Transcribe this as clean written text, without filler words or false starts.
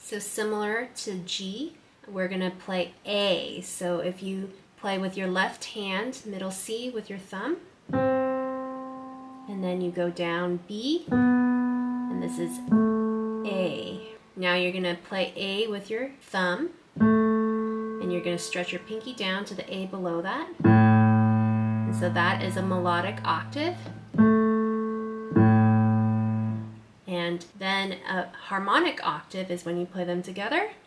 So similar to G, we're going to play A. So if you play with your left hand, middle C with your thumb, and then you go down B, and this is A. Now you're going to play A with your thumb, and you're going to stretch your pinky down to the A below that. And so that is a melodic octave. And then a harmonic octave is when you play them together.